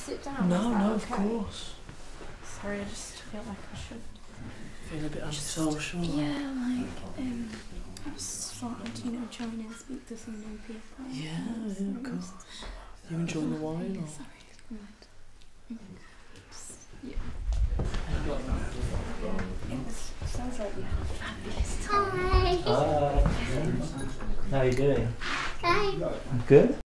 sit down? No, no, of course. Sorry, I just feel like I should. Feeling a bit antisocial. Yeah, I just thought I'd, join and speak to some new people. Yeah, of course. You enjoying the wine? Or? Sorry, yeah. It sounds like you had a fabulous time. Hi. How are you doing? Hi. Good.